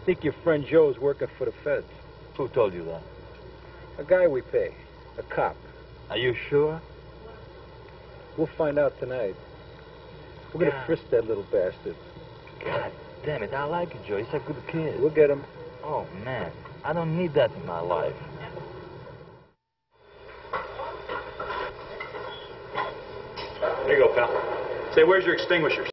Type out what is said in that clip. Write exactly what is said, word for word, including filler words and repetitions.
think your friend Joe's working for the feds. Who told you that? A guy we pay. A cop. Are you sure? We'll find out tonight. We're gonna God. frisk that little bastard. God damn it, I like it, Joe. He's a good kid. We'll get him. Oh, man. I don't need that in my life. There you go, pal. Say, where's your extinguishers?